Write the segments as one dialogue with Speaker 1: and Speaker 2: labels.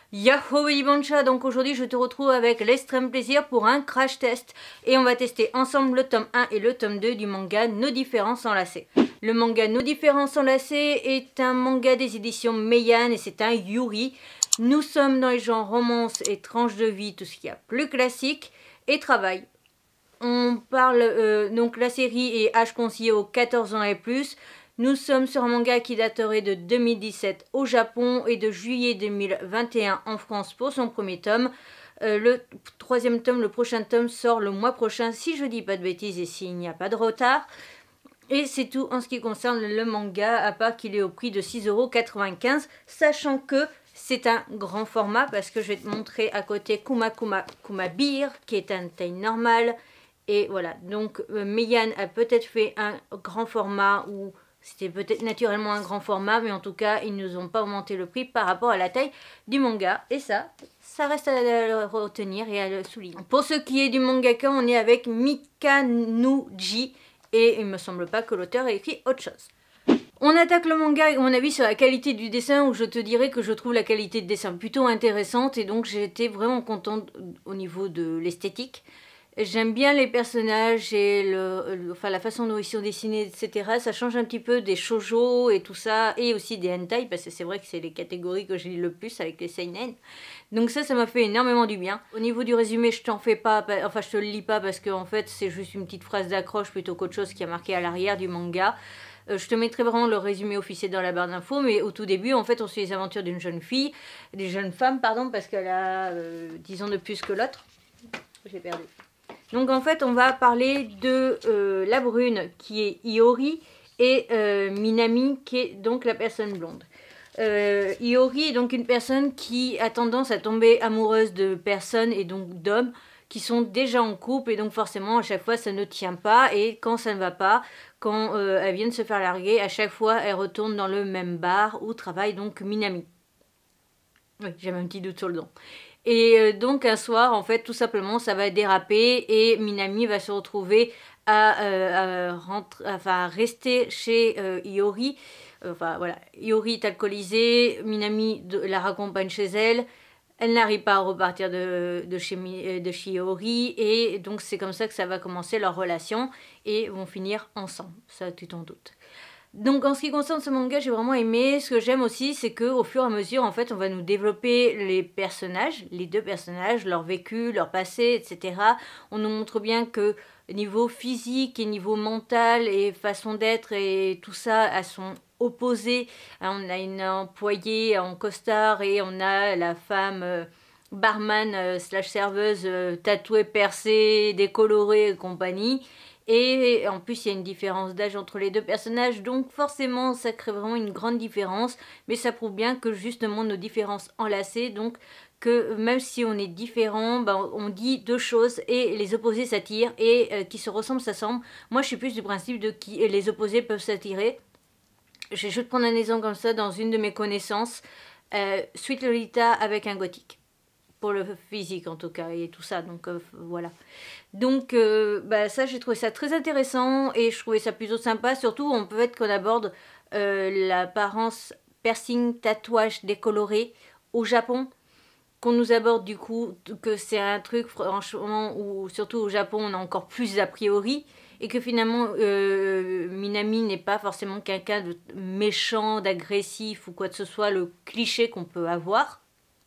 Speaker 1: Yahoo Bancha, donc aujourd'hui je te retrouve avec l'extrême plaisir pour un crash test et on va tester ensemble le tome 1 et le tome 2 du manga Nos Différences Enlacées. Le manga Nos Différences Enlacées est un manga des éditions Meian et c'est un Yuri. Nous sommes dans les genres romance et tranche de vie, tout ce qu'il y a plus classique et travail. On parle donc la série est âge conseillé aux 14 ans et plus. Nous sommes sur un manga qui daterait de 2017 au Japon et de juillet 2021 en France pour son premier tome. Le troisième tome, le prochain tome sort le mois prochain si je dis pas de bêtises et s'il n'y a pas de retard. Et c'est tout en ce qui concerne le manga, à part qu'il est au prix de 6,95 €, sachant que c'est un grand format parce que je vais te montrer à côté Kuma Beer qui est un taille normale. Et voilà, donc Meian a peut-être fait un grand format ou c'était peut-être naturellement un grand format, mais en tout cas, ils ne nous ont pas augmenté le prix par rapport à la taille du manga. Et ça reste à le retenir et à le souligner. Pour ce qui est du mangaka, on est avec Mikanuji. Et il me semble pas que l'auteur ait écrit autre chose. On attaque le manga et mon avis sur la qualité du dessin, où je te dirais que je trouve la qualité de dessin plutôt intéressante. Et donc j'ai été vraiment contente au niveau de l'esthétique. J'aime bien les personnages et la façon dont ils sont dessinés, etc. Ça change un petit peu des shoujo et tout ça, et aussi des hentai, parce que c'est vrai que c'est les catégories que je lis le plus avec les seinen. Donc ça m'a fait énormément du bien. Au niveau du résumé, je t'en fais pas, enfin je te le lis pas, parce que en fait c'est juste une petite phrase d'accroche plutôt qu'autre chose qui a marqué à l'arrière du manga. Je te mettrai vraiment le résumé officiel dans la barre d'infos, mais au tout début, en fait, on suit les aventures d'une jeune fille, des jeunes femmes, pardon, parce qu'elle a 10 ans de plus que l'autre. J'ai perdu. Donc en fait on va parler de la brune qui est Iori et Minami qui est donc la personne blonde. Iori est donc une personne qui a tendance à tomber amoureuse de personnes et donc d'hommes qui sont déjà en couple et donc forcément à chaque fois ça ne tient pas et quand ça ne va pas, quand elle vient de se faire larguer, à chaque fois elle retourne dans le même bar où travaille donc Minami. Oui, j'ai même un petit doute sur le nom. Et donc un soir, en fait, tout simplement, ça va déraper et Minami va se retrouver à rester chez Iori. Enfin voilà, Iori est alcoolisée, Minami la raccompagne chez elle. Elle n'arrive pas à repartir de chez Iori et donc c'est comme ça que ça va commencer leur relation et vont finir ensemble, ça tu t'en doutes. Donc en ce qui concerne ce manga, j'ai vraiment aimé. Ce que j'aime aussi, c'est qu'au fur et à mesure, en fait, on va nous développer les personnages, les deux personnages, leur vécu, leur passé, etc. On nous montre bien que niveau physique et niveau mental et façon d'être et tout ça, elles sont opposées. On a une employée en costard et on a la femme barman slash serveuse tatouée, percée, décolorée et compagnie. Et en plus, il y a une différence d'âge entre les deux personnages, donc forcément, ça crée vraiment une grande différence. Mais ça prouve bien que justement, nos différences enlacées, donc que même si on est différent, ben, on dit deux choses et les opposés s'attirent et qui se ressemblent s'assemblent. Moi, je suis plus du principe de que les opposés peuvent s'attirer. Je vais juste prendre un exemple comme ça dans une de mes connaissances. Sweet Lolita avec un gothique. Pour le physique en tout cas et tout ça, donc voilà. Donc ça j'ai trouvé ça très intéressant et je trouvais ça plutôt sympa, surtout on peut être qu'on aborde l'apparence piercing, tatouage décoloré au Japon, qu'on nous aborde du coup, que c'est un truc franchement où surtout au Japon on a encore plus a priori et que finalement Minami n'est pas forcément quelqu'un de méchant, d'agressif ou quoi que ce soit, le cliché qu'on peut avoir.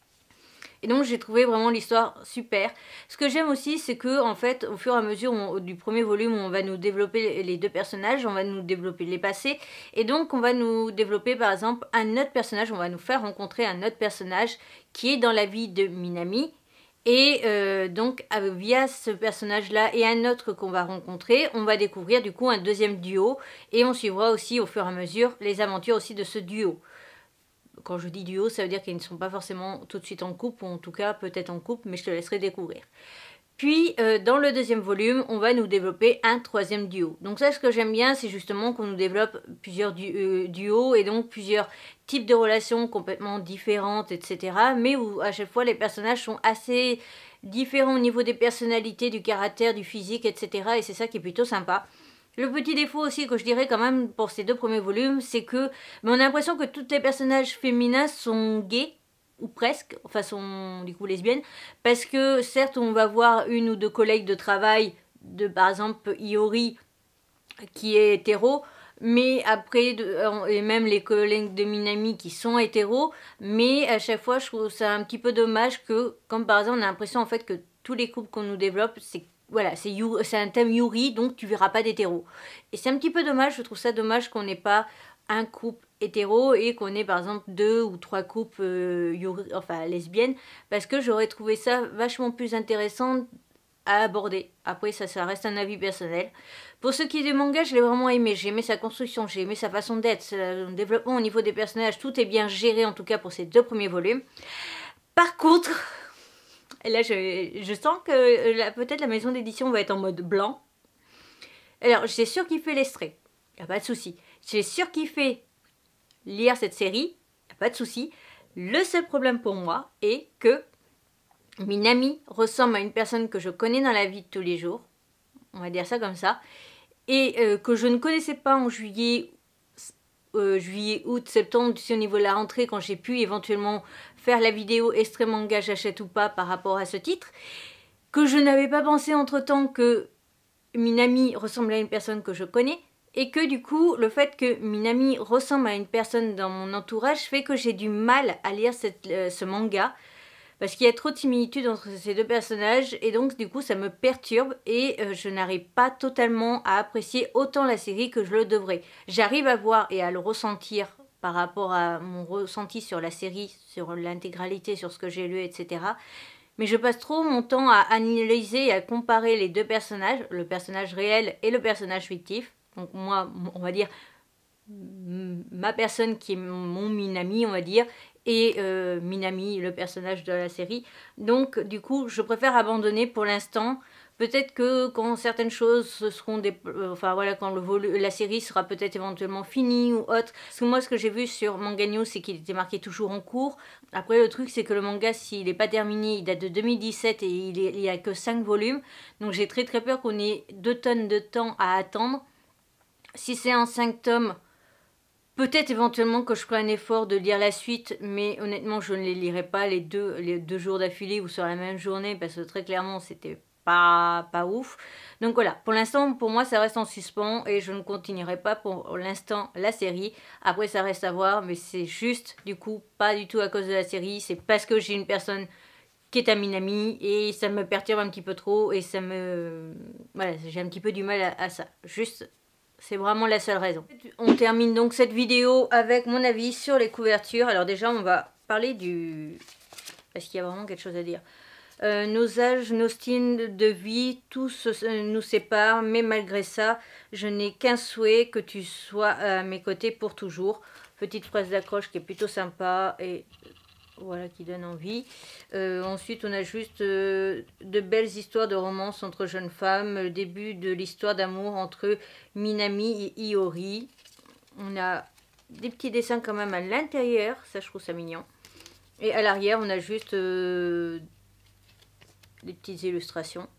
Speaker 1: Et donc j'ai trouvé vraiment l'histoire super. Ce que j'aime aussi, c'est que en fait, au fur et à mesure du premier volume, on va nous développer les deux personnages, on va nous développer les passés, et donc on va nous développer par exemple un autre personnage, on va nous faire rencontrer un autre personnage qui est dans la vie de Minami. Et donc via ce personnage-là et un autre qu'on va rencontrer, on va découvrir du coup un deuxième duo, et on suivra aussi au fur et à mesure les aventures aussi de ce duo. Quand je dis duo, ça veut dire qu'ils ne sont pas forcément tout de suite en couple, ou en tout cas peut-être en couple, mais je te laisserai découvrir. Puis dans le deuxième volume, on va nous développer un troisième duo. Donc ça, ce que j'aime bien, c'est justement qu'on nous développe plusieurs duos et donc plusieurs types de relations complètement différentes, etc. Mais où à chaque fois les personnages sont assez différents au niveau des personnalités, du caractère, du physique, etc. Et c'est ça qui est plutôt sympa. Le petit défaut aussi que je dirais quand même pour ces deux premiers volumes, c'est que on a l'impression que tous les personnages féminins sont gays. ou presque, façon du coup lesbienne, parce que certes on va voir une ou deux collègues de travail, de par exemple Iori qui est hétéro, mais après, et même les collègues de Minami qui sont hétéros, mais à chaque fois je trouve ça un petit peu dommage que, comme par exemple on a l'impression en fait que tous les couples qu'on nous développe, c'est voilà, c'est un thème Yuri, donc tu verras pas d'hétéro. Et c'est un petit peu dommage, je trouve ça dommage qu'on n'ait pas un couple hétéro et qu'on ait par exemple 2 ou 3 couples enfin lesbiennes, parce que j'aurais trouvé ça vachement plus intéressant à aborder. Après ça reste un avis personnel. Pour ce qui est du manga, je l'ai vraiment aimé. J'ai aimé sa construction, j'ai aimé sa façon d'être, son développement au niveau des personnages, tout est bien géré en tout cas pour ces 2 premiers volumes. Par contre, là je sens que peut-être la maison d'édition va être en mode blanc. Alors j'ai surkiffé l'extrait, y a pas de souci. J'ai surkiffé lire cette série, y a pas de souci. Le seul problème pour moi est que Minami ressemble à une personne que je connais dans la vie de tous les jours, on va dire ça comme ça, et que je ne connaissais pas en juillet, août, septembre, tu sais, au niveau de la rentrée, quand j'ai pu éventuellement faire la vidéo extrait manga j'achète ou pas par rapport à ce titre, que je n'avais pas pensé entre temps que Minami ressemble à une personne que je connais, et que du coup le fait que Minami ressemble à une personne dans mon entourage fait que j'ai du mal à lire ce manga, parce qu'il y a trop de similitudes entre ces 2 personnages et donc du coup ça me perturbe et je n'arrive pas totalement à apprécier autant la série que je le devrais. J'arrive à voir et à le ressentir par rapport à mon ressenti sur la série, sur l'intégralité, sur ce que j'ai lu, etc. Mais je passe trop mon temps à analyser et à comparer les 2 personnages, le personnage réel et le personnage fictif. Donc moi, on va dire ma personne qui est mon Minami, on va dire, et Minami, le personnage de la série. Donc du coup je préfère abandonner pour l'instant. Peut-être que quand certaines choses se seront enfin voilà, quand la série sera peut-être éventuellement finie ou autre. Parce que moi ce que j'ai vu sur Manga News c'est qu'il était marqué toujours en cours. Après le truc c'est que le manga, s'il n'est pas terminé, il date de 2017 et il n'y a que 5 volumes. Donc j'ai très peur qu'on ait 2 tonnes de temps à attendre. Si c'est en 5 tomes, peut-être éventuellement que je ferai un effort de lire la suite, mais honnêtement je ne les lirai pas les deux jours d'affilée ou sur la même journée, parce que très clairement c'était pas ouf. Donc voilà, pour l'instant pour moi ça reste en suspens et je ne continuerai pas pour l'instant la série. Après ça reste à voir, mais c'est juste du coup pas du tout à cause de la série, c'est parce que j'ai une personne qui est à Minami et ça me perturbe un petit peu trop et ça me... Voilà, j'ai un petit peu du mal à ça. Juste... C'est vraiment la seule raison. On termine donc cette vidéo avec mon avis sur les couvertures. Alors déjà, on va parler du... Est-ce qu'il y a vraiment quelque chose à dire? Nos âges, nos styles de vie, tout nous sépare, mais malgré ça, je n'ai qu'un souhait, que tu sois à mes côtés pour toujours. Petite phrase d'accroche qui est plutôt sympa et... Voilà, qui donne envie. Ensuite, on a juste de belles histoires de romance entre jeunes femmes. Le début de l'histoire d'amour entre Minami et Iori. On a des petits dessins quand même à l'intérieur. Ça, je trouve ça mignon. Et à l'arrière, on a juste des petites illustrations.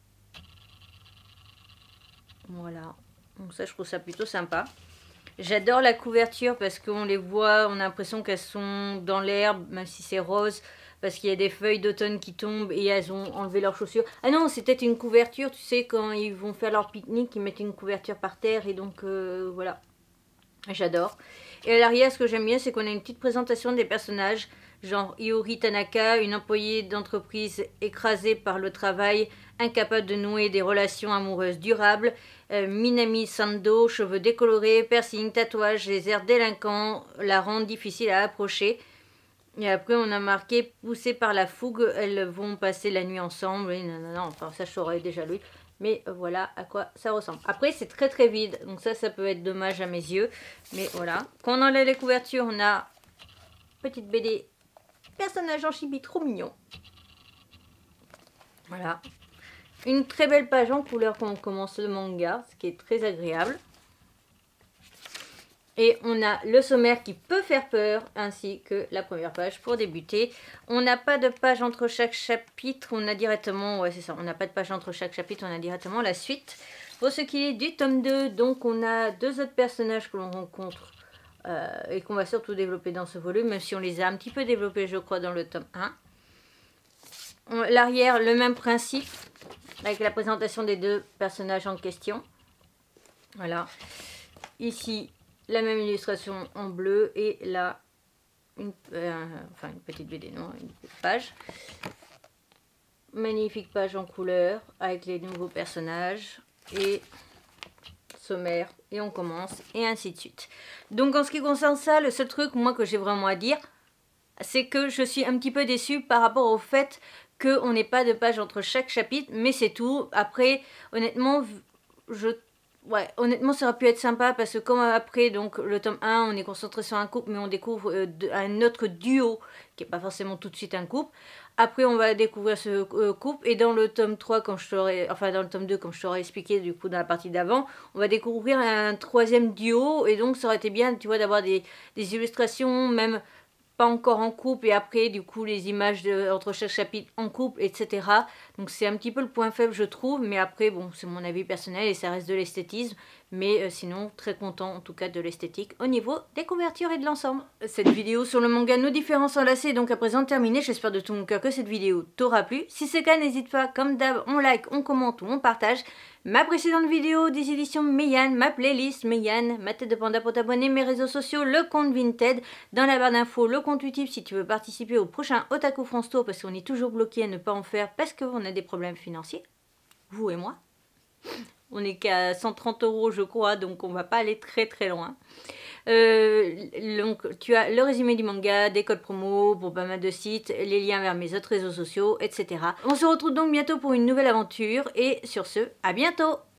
Speaker 1: Voilà. Donc ça, je trouve ça plutôt sympa. J'adore la couverture parce qu'on les voit, on a l'impression qu'elles sont dans l'herbe, même si c'est rose, parce qu'il y a des feuilles d'automne qui tombent et elles ont enlevé leurs chaussures. Ah non, c'était une couverture, tu sais, quand ils vont faire leur pique-nique, ils mettent une couverture par terre et donc voilà. J'adore. Et à l'arrière, ce que j'aime bien, c'est qu'on a une petite présentation des personnages, genre Iori Tanaka, une employée d'entreprise écrasée par le travail, incapable de nouer des relations amoureuses durables. Minami Sando, cheveux décolorés, piercing, tatouage, les airs délinquants la rendent difficile à approcher. Et après, on a marqué poussées par la fougue, elles vont passer la nuit ensemble. Et non, enfin, ça, je saurais déjà lu. Mais voilà à quoi ça ressemble. Après, c'est très vide. Donc ça peut être dommage à mes yeux. Mais voilà. Quand on enlève les couvertures, on a petite BD. Personnage en chibi, trop mignon. Voilà. Une très belle page en couleur quand on commence le manga. Ce qui est très agréable. Et on a le sommaire qui peut faire peur, ainsi que la première page pour débuter. On n'a pas de page entre chaque chapitre, on a directement, ouais c'est ça, on n'a pas de page entre chaque chapitre, on a directement la suite. Pour ce qui est du tome 2, donc on a deux autres personnages que l'on rencontre et qu'on va surtout développer dans ce volume, même si on les a un petit peu développés, je crois, dans le tome 1. L'arrière, le même principe, avec la présentation des deux personnages en question. Voilà. Ici, la même illustration en bleu, et là, une petite BD, non, une page. Magnifique page en couleur, avec les nouveaux personnages, et sommaire, et on commence, et ainsi de suite. Donc en ce qui concerne ça, le seul truc, moi, que j'ai vraiment à dire, c'est que je suis un petit peu déçue par rapport au fait qu'on n'ait pas de page entre chaque chapitre, mais c'est tout. Après, honnêtement, honnêtement, ça aurait pu être sympa, parce que comme après, donc, le tome 1, on est concentré sur un couple, mais on découvre un autre duo, qui n'est pas forcément tout de suite un couple. Après, on va découvrir ce couple, et dans le tome 3, comme je t'aurais, enfin dans le tome 2, comme je t'aurais expliqué du coup dans la partie d'avant, on va découvrir un troisième duo, et donc ça aurait été bien, tu vois, d'avoir des illustrations, même pas encore en couple, et après du coup les images entre chaque chapitre en couple, etc. Donc c'est un petit peu le point faible, je trouve, mais après bon, c'est mon avis personnel et ça reste de l'esthétisme, mais sinon très content en tout cas de l'esthétique au niveau des couvertures et de l'ensemble. Cette vidéo sur le manga Nos différences enlacées est donc à présent terminée. J'espère de tout mon cœur que cette vidéo t'aura plu. Si c'est le cas, n'hésite pas, comme d'hab, on like, on commente ou on partage. Ma précédente vidéo des éditions Meian, ma playlist Meian, ma tête de panda pour t'abonner, mes réseaux sociaux, le compte Vinted, dans la barre d'infos, le compte Utip si tu veux participer au prochain Otaku France Tour, parce qu'on est toujours bloqué à ne pas en faire parce qu'on a des problèmes financiers, vous et moi. On n'est qu'à 130 € je crois, donc on va pas aller très très loin. Donc tu as le résumé du manga, des codes promo pour pas mal de sites, les liens vers mes autres réseaux sociaux, etc. On se retrouve donc bientôt pour une nouvelle aventure, et sur ce, à bientôt!